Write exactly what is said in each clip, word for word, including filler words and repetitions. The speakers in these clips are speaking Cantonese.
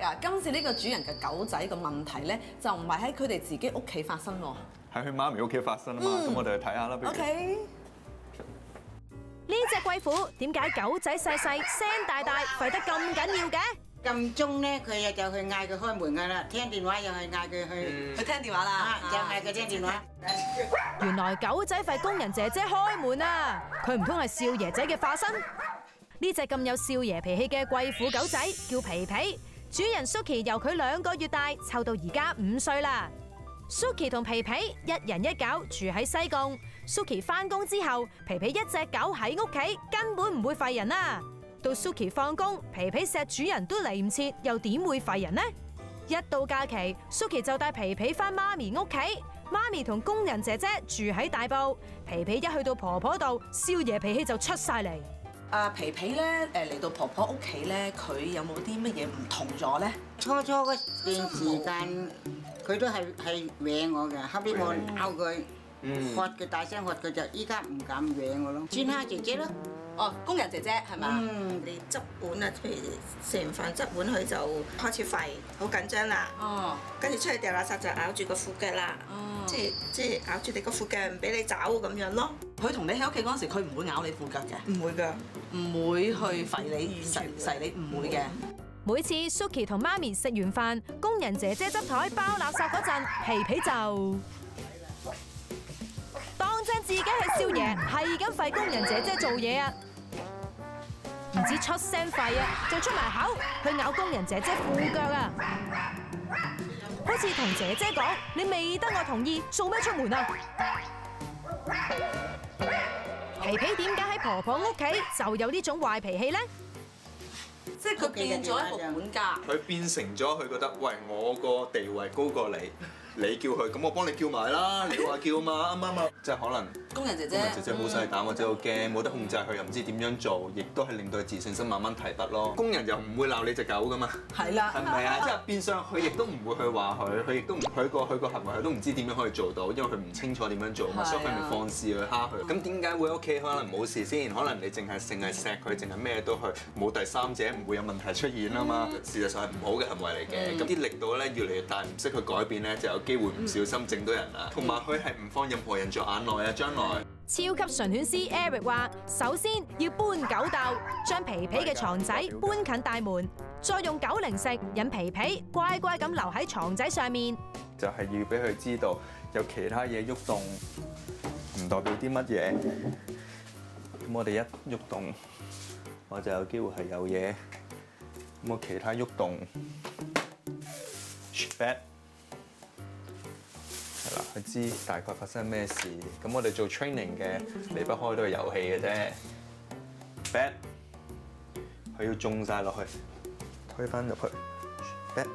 啊，今次呢個主人嘅狗仔嘅問題咧，就唔係喺佢哋自己屋企發生喎， 喺佢媽咪屋企發生啊嘛。咁、嗯、我哋去睇下啦，不如。 OK。呢隻貴婦點解狗仔細細、聲大大、吠得咁緊要嘅？ 撳鐘咧，佢又就去嗌佢開門㗎啦，聽電話又係嗌佢去去聽電話啦， 就嗌佢聽電話。 原來狗仔吠工人姐姐開門啊！佢唔通係少爺仔嘅化身？呢隻咁有少爺脾氣嘅貴婦狗仔叫皮皮，主人 Suki 由佢兩個月大湊到而家五歲啦。Suki 同皮皮一人一狗住喺西貢。Suki 翻工之後，皮皮一隻狗喺屋企根本唔會吠人啊。到 Suki 放工，皮皮錫主人都嚟唔切，又點會吠人呢？一到假期 ，Suki 就帶皮皮翻媽咪屋企。媽咪同工人姐姐住喺大埔。皮皮一去到婆婆度，少爺脾氣就出晒嚟。 啊皮皮咧，誒嚟到婆婆屋企咧，佢有冇啲乜嘢唔同咗咧？ 初初嗰段時間，佢都係係搲我嘅，後邊我鬧佢，喝佢大聲喝佢就依家唔敢搲我咯。轉下姐姐咯。 哦，工人姐姐係嘛？ 嗯，你執碗啊，譬如食完飯執碗，佢就開始吠，好緊張啦。哦。跟住出去掉垃圾就咬住個褲腳啦。哦。即係即係咬住你個褲腳，唔俾你走咁樣咯。 佢同你喺屋企嗰陣時，佢唔會咬你褲腳嘅。 唔會㗎。 唔會去吠你、噬噬你，唔會嘅。 每次 Suki 同媽咪食完飯，工人姐姐執台包垃圾嗰陣，皮皮就當正自己係少爺，係咁吠工人姐姐做嘢啊！唔止出聲吠啊，仲出埋口去咬工人姐姐褲腳啊！好似同姐姐講：你未得我同意，做咩出門啊？皮皮點解喺婆婆屋企就有呢種壞脾氣咧？ 即係佢變咗一個管家， 佢變成咗佢覺得，喂，我個地位高過你，你叫佢，咁我幫你叫埋啦。你話叫嘛，啱唔啱啊？即係可能工人姐姐， 工人姐姐好細膽或者好驚，冇得控制佢，又唔知點樣做，亦都係令到佢自信心慢慢提拔咯。工人又唔會鬧你隻狗噶嘛， 係啦， 係咪啊？即係變相佢亦都唔會去話佢，佢亦都唔佢個佢個行為佢都唔知點樣可以做到，因為佢唔清楚點樣做嘛，所以佢咪放肆去蝦佢。咁點解會喺屋企可能冇事先？可能你淨係淨係錫佢，淨係咩都去，冇第三者，唔會有問題出現啊嘛。事實上係唔好嘅行為嚟嘅。咁啲力度咧越嚟越大，唔識去改變咧，就有機會唔小心整到人啦。同埋佢係唔放任何人在眼內啊，將來。 超級馴犬師 Eric 話：首先要搬狗竇，將皮皮嘅床仔搬近大門，再用狗零食引皮皮乖乖咁留喺床仔上面。 就係要俾佢知道有其他嘢喐動，唔代表啲乜嘢。咁我哋一喐動，我就有機會係有嘢。咁我其他喐動 ，back。係啦，佢知大概發生咩事。咁我哋做 training 嘅離不開都係遊戲嘅啫。back， 佢要中晒落去，推翻入去。back，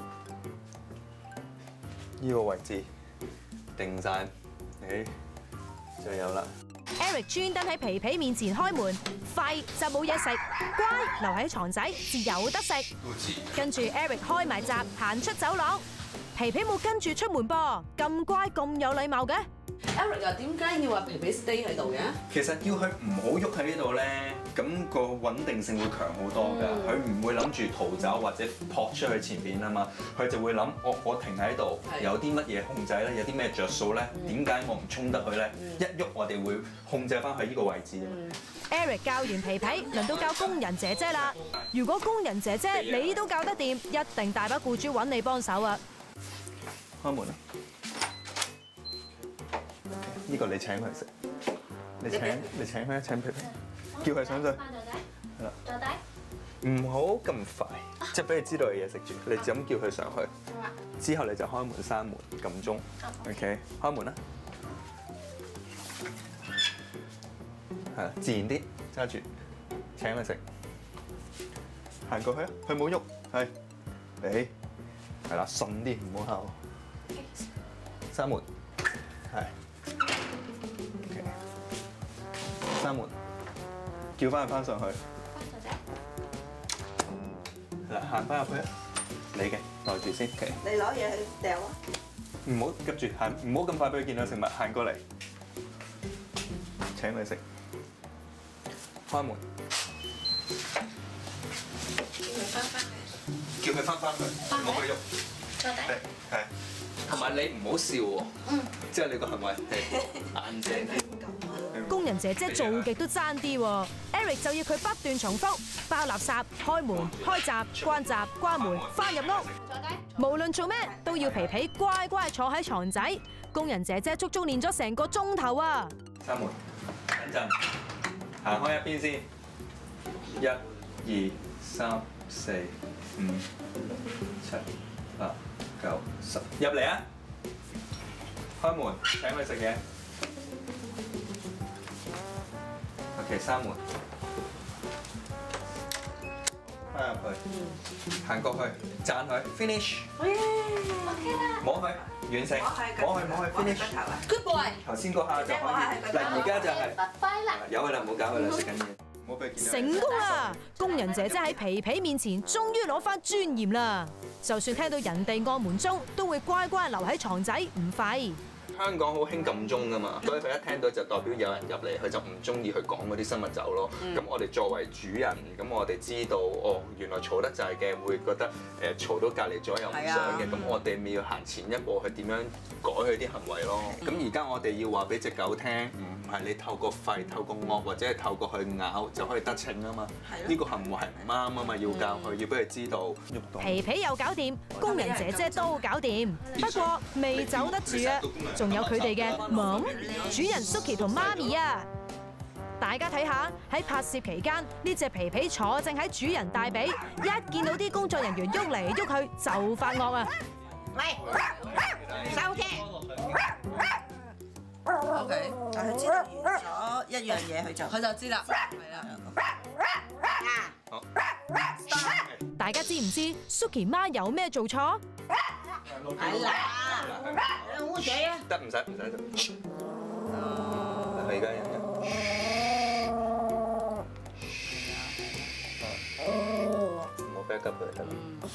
呢個位置定晒，誒就有啦。 Eric 專登喺皮皮面前開門，吠就冇嘢食，乖留喺床仔至有得食。跟住 Eric 開埋閘，行出走廊。皮皮冇跟住出門噃，咁乖咁有禮貌嘅。 Eric 啊，點解要話皮皮 stay 喺度嘅？ 其實要佢唔好喐喺呢度咧，咁個穩定性會強好多㗎。佢唔會諗住逃走或者撲出去前邊啊嘛，佢就會諗我我停喺度，有啲乜嘢控制咧，有啲咩着數咧？點解我唔衝得去咧？一喐我哋會控制翻佢呢個位置。 Eric 教完皮皮，輪到教工人姐姐啦。如果工人姐姐你都教得掂，一定大把僱主揾你幫手啊！ 開門啦！呢個你請佢食，你請你請佢請皮皮，叫佢上去。係啦，到底唔好咁快，即係俾佢知道有嘢食住。你就咁叫佢上去，之後你就開門閂門撳鐘。OK， 開門啦。係啦，自然啲揸住，請佢食。行過去啊，佢冇喐，係你係啦，順啲唔好敲。閂門，係 ，OK， 閂門，叫翻佢翻上去，係啦，行翻入去啊，你嘅袋住先 ，OK， 你攞嘢去掉啊！ 唔好急住行，唔好咁快俾佢見到食物，行過嚟，請佢食，開門， 叫佢翻返去。 叫佢翻返去，唔好去喐。 坐低。 係。同埋你唔好笑喎。嗯。即係你個行為係硬淨啲。 工人姐姐做極都爭啲喎 ，Eric 就要佢不斷重複包垃圾、開門、開閘、關閘、關門、翻入屋。無論做咩都要皮皮乖乖坐喺床仔。工人姐姐足足練咗成個鐘頭啊！ 閂門，等陣，行開一邊先。一、二、三、四、五、七、八、九、十，入嚟啊！開門，請佢食嘢。OK， 閂門，翻入去，行過去，讚佢 ，finish。 好嘢，OK 啦。 摸佢，完成。摸佢，摸佢 ，finish。 Good boy。 頭先嗰下就可以，嗱而家就係。 拜拜啦。 有佢啦，唔好搞佢啦，食緊嘢。唔好俾佢見到。 成功啦！工人姐姐喺皮皮面前終於攞翻尊嚴啦。就算聽到人哋按門鐘，都會乖乖留喺床仔唔吠。 香港好興撳鐘㗎嘛，所以佢一聽到就代表有人入嚟，佢就唔中意佢講嗰啲新聞走咯。咁、嗯、我哋作為主人，咁我哋知道哦，原來嘈得滯嘅會覺得誒嘈到隔離左右唔想嘅，咁、嗯、我哋咪要行前一步去點樣改佢啲行為咯。咁而家我哋要話俾隻狗聽，唔係你透過吠、透過惡或者係透過去咬就可以得逞啊嘛。呢個行為係唔啱啊嘛，要教佢，要俾佢知道。 皮皮又搞掂，工人姐姐都搞掂，不過未走得住啊！仲有佢哋嘅 mom、主人 Suki 同媽咪啊！大家睇下喺拍攝期間，呢隻皮皮坐正喺主人大髀，一見到啲工作人員喐嚟喐去就發惡啊！ 喂，收聲 OK， 但係知道完咗一樣嘢，佢就佢就知啦，係啦。 好。 大家知唔知 Suki 媽有咩做錯？ 係啦，烏仔啊！ 得唔使唔使佢而家人嘅。唔好 back up 佢得啦。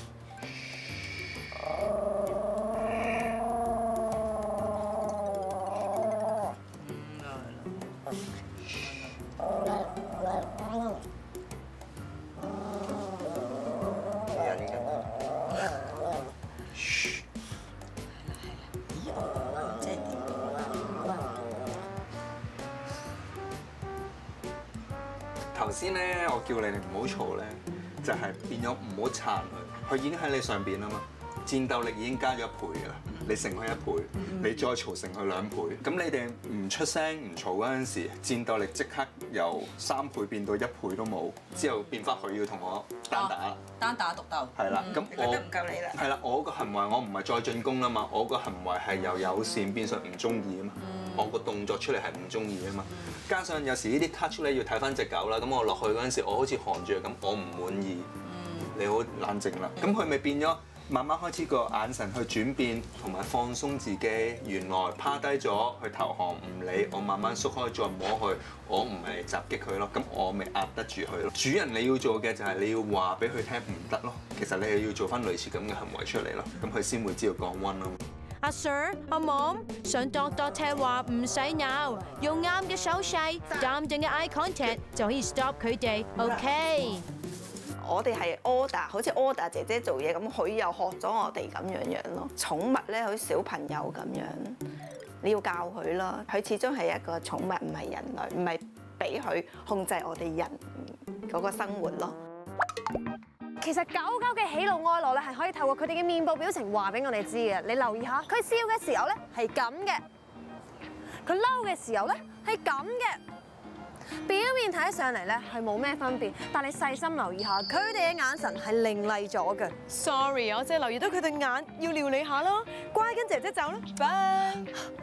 頭先咧，我叫你哋唔好嘈咧，就係變咗唔好撐佢，佢已經喺你上邊啦嘛，戰鬥力已經加咗一倍㗎啦，你乘佢一倍，你再嘈乘佢兩倍，咁你哋唔出聲唔嘈嗰陣時，戰鬥力即刻由三倍變到一倍都冇，之後變翻佢要同我單打， 單打獨鬥。 係啦，咁我覺得唔夠你啦。 係啦，我個行為我唔係再進攻啦嘛，我個行為係由友善變成唔中意啊嘛。我個動作出嚟係唔中意啊嘛，加上有時呢啲 touch 咧要睇翻隻狗啦，咁我落去嗰陣時，我好似寒住咁，我唔滿意，你好冷靜啦，咁佢咪變咗慢慢開始個眼神去轉變，同埋放鬆自己，原來趴低咗去投降唔理，我慢慢縮開再摸佢，我唔係襲擊佢咯，咁我咪壓得住佢咯。主人你要做嘅就係你要話俾佢聽唔得咯，其實你係要做翻類似咁嘅行為出嚟咯，咁佢先會知道降溫咯。 阿 Sir、阿 Mom 想度度聽話唔使鬧，用啱嘅手勢、淡定嘅 eye contact 就可以 stop 佢哋。OK。 我哋係 order，好似 order 姐姐做嘢咁，佢又學咗我哋咁樣樣咯。寵物咧好似小朋友咁樣，你要教佢啦。佢始終係一個寵物，唔係人類，唔係俾佢控制我哋人嗰個生活咯。 其實狗狗嘅喜怒哀樂咧，係可以透過佢哋嘅面部表情話俾我哋知嘅。你留意下，佢笑嘅時候咧係咁嘅，佢嬲嘅時候咧係咁嘅。表面睇上嚟咧係冇咩分別，但你細心留意下，佢哋嘅眼神係凌厲咗嘅。Sorry， 我淨係留意到佢對眼，要撩你下咯。乖，跟姐姐走啦，拜。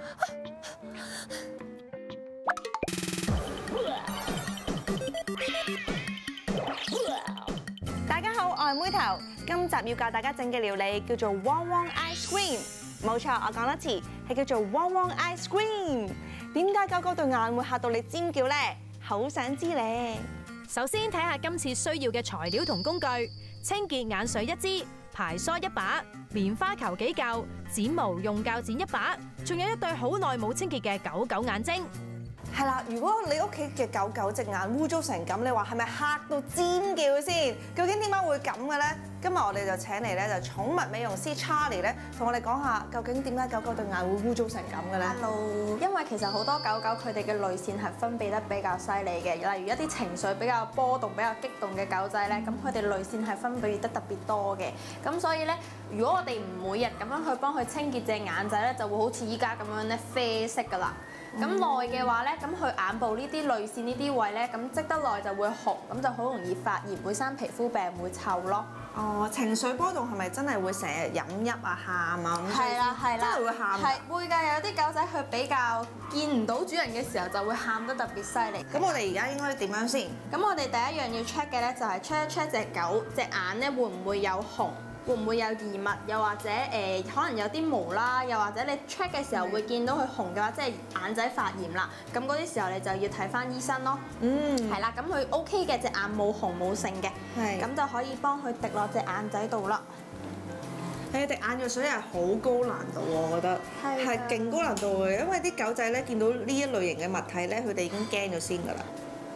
大家好，我係妹頭，今集要教大家整嘅料理叫做汪汪 ice cream。冇錯，我講多次，係叫做汪汪 ice cream。點解狗狗對眼會嚇到你尖叫呢？好想知咧。 首先睇下今次需要嘅材料同工具：清潔眼水一支，排梳一把，棉花球幾嚿，剪毛用鉸剪一把，仲有一對好耐冇清潔嘅狗狗眼睛。 係啦，如果你屋企嘅狗狗隻眼污糟成咁，你話係咪嚇到尖叫先？究竟點解會咁嘅咧？今日我哋就請嚟咧就寵物美容師 Charlie 咧，同我哋講下究竟點解狗狗對眼會污糟成咁嘅咧 Hello，因為其實好多狗狗佢哋嘅淚腺係分泌得比較犀利嘅，例如一啲情緒比較波動、比較激動嘅狗仔咧，咁佢哋淚腺係分泌得特別多嘅，咁所以咧，如果我哋唔每日咁樣去幫佢清潔隻眼仔咧，就會好似依家咁樣咧啡色㗎啦。咁耐嘅話咧，咁佢眼部呢啲淚腺呢啲位咧，咁積得耐就會紅，咁就好容易發炎，會生皮膚病，會臭咯。 哦，情緒波動係咪真係會成日飲泣啊、喊啊咁？ 係啦，係啦， 真係會喊。 係會㗎，有啲狗仔佢比較見唔到主人嘅時候就會喊得特別犀利。 咁我哋而家應該點樣先？ 咁我哋第一樣要 check 嘅咧就係 check 一 check 隻狗隻眼咧會唔會有紅。會唔會有異物？又或者誒、呃，可能有啲毛啦，又或者你 check 嘅時候會見到佢紅嘅話，即係眼仔發炎啦。咁嗰啲時候你就要睇翻醫生咯。嗯，係啦，咁佢 O K 嘅，隻眼冇紅冇剩嘅，係咁就可以幫佢滴落隻眼仔度啦。 係滴眼藥水係好高難度喎，我覺得係係勁高難度嘅，因為啲狗仔咧見到呢一類型嘅物體咧，佢哋已經驚咗先㗎啦。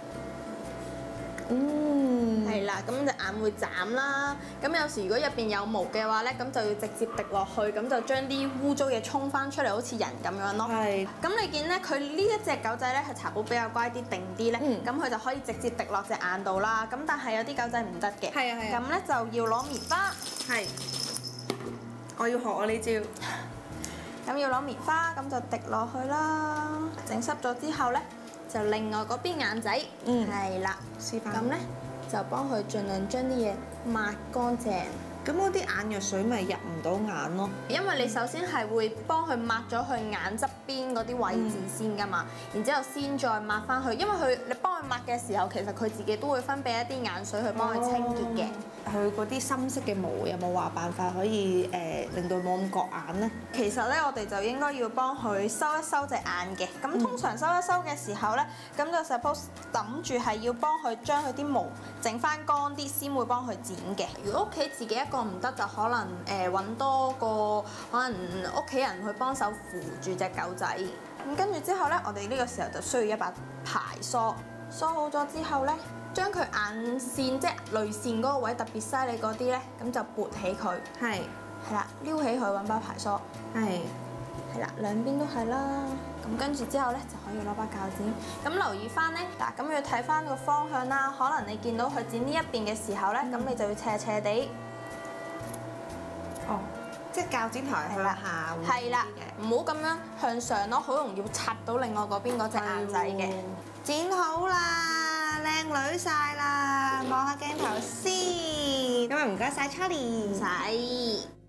嗯， 係啦，咁隻眼會眨啦。咁有時如果入邊有毛嘅話咧，咁就要直接滴落去，咁就將啲污糟嘢沖翻出嚟，好似人咁樣咯。係。咁你見咧，佢呢一隻狗仔咧係茶寶比較乖啲、定啲咧，咁佢就可以直接滴落隻眼度啦。咁但係有啲狗仔唔得嘅。係啊係啊。咁咧就要攞棉花。係。 我要學我呢招。 咁要攞棉花，咁就滴落去啦。整濕咗之後咧。就另外嗰邊眼仔，嗯，係啦，示範。咁咧就幫佢盡量將啲嘢抹乾淨。 咁嗰啲眼藥水咪入唔到眼咯？ 因為你首先係會幫佢抹咗佢眼側邊嗰啲位置先㗎嘛，然之後先再抹翻去。因為佢你幫佢抹嘅時候，其實佢自己都會分泌一啲眼水去幫佢清潔嘅。 佢嗰啲深色嘅毛有冇話辦法可以誒、呃、令到冇咁割眼咧？ 其實咧，我哋就應該要幫佢收一收隻眼嘅。咁通常收一收嘅時候咧，咁就 suppose 諗住係要幫佢將佢啲毛整翻乾啲，先會幫佢剪嘅。如果屋企自己一個唔得，就可能誒揾、呃、多個可能屋企人去幫手扶住隻狗仔。咁跟住之後咧，我哋呢個時候就需要一把排梳。梳好咗之後咧，將佢眼線即係淚腺嗰個位特別犀利嗰啲咧，咁就撥起佢。係係啦，撩起佢揾把排梳。係係啦，兩邊都係啦。咁跟住之後咧，就可以攞把鉸剪。咁留意翻咧，嗱咁要睇翻個方向啦。可能你見到佢剪呢一邊嘅時候咧，咁、嗯、你就要斜斜地。哦， 即係鉸剪頭係向下會係啦，唔好咁樣向上咯，好容易會插到另外嗰邊嗰隻眼仔嘅。 剪好啦，靚女晒啦，望下鏡頭先。咁啊唔該晒 Charlie。 唔使。